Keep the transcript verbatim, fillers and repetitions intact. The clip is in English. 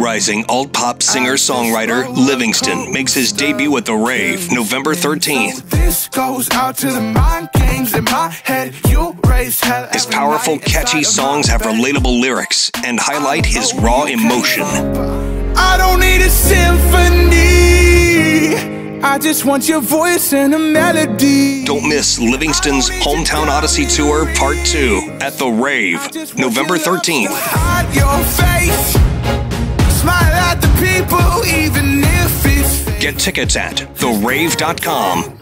Rising alt-pop singer-songwriter Livingston makes his debut at the Rave November thirteenth. This goes out to the mind games in my head. You raise hell. His powerful, catchy songs have relatable lyrics and highlight his raw emotion. I don't need a symphony, I just want your voice and a melody. Don't miss Livingston's Hometown Odyssey Tour Part two at the Rave November thirteenth. Hide your face, smile at the people even if it's fake. Get tickets at the rave dot com.